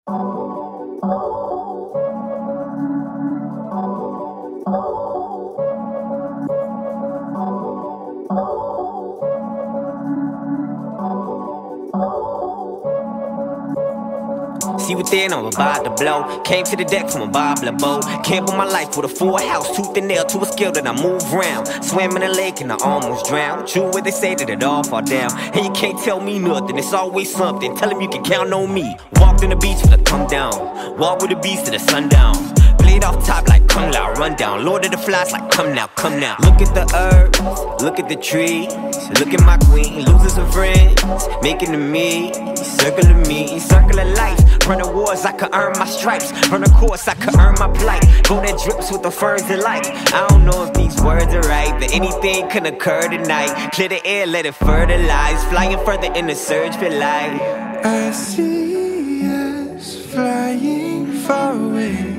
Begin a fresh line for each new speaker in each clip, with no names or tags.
See what then I'm about to blow. Came to the deck from a Bobbler boat. Gambled my life with a full house, tooth and nail to a skill that I move round. Swam in a lake and I almost drowned. True what they say that it all fall down. And you can't tell me nothing, it's always something. Tell him you can count on me. Walked on the beach till I come down. Walk with the beast till the sundown. Played off top like come loud, run down. Lord of the flies like come now, come now. Look at the earth, look at the trees. Look at my queen, losing some friends, making to me, circle of life. Run the wars, I could earn my stripes. Run a course, I could earn my plight. Go that drips with the ferns and light. I don't know if these words are right, but anything can occur tonight. Clear the air, let it fertilize. Flying further in the surge for life.
I see us flying far away.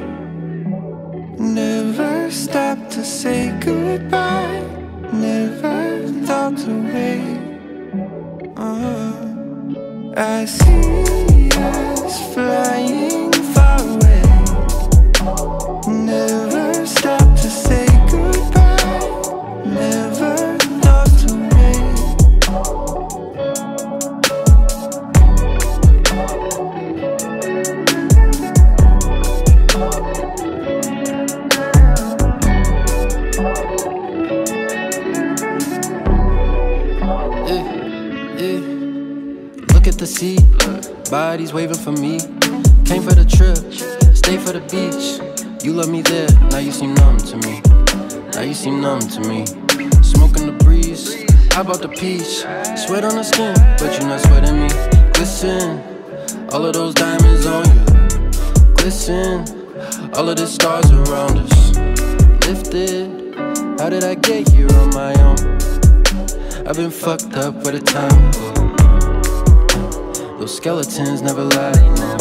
Never stop to say goodbye. Never thought to wait. I see us flying far away. Never stop to say goodbye. Never thought to wait.
Look at the sea, bodies waving for me. Came for the trip, stay for the beach. You love me there, now you seem numb to me. Now you seem numb to me. Smoking the breeze, how about the peach? Sweat on the skin, but you're not sweating me. Glisten, all of those diamonds on you. Glisten, all of the stars around us. Lifted, how did I get here on my own? I've been fucked up for the time ago. Those skeletons never lie, no.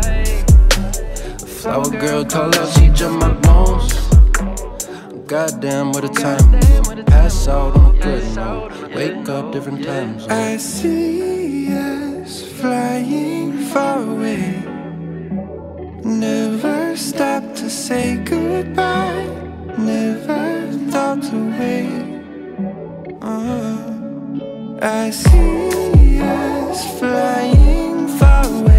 A flower girl call out, she jump my bones. Goddamn, what a time ago. Pass out on a good note, wake up different times.
I see us flying far away. Never stop to say goodbye. Never thought to wait. I see us flying far away.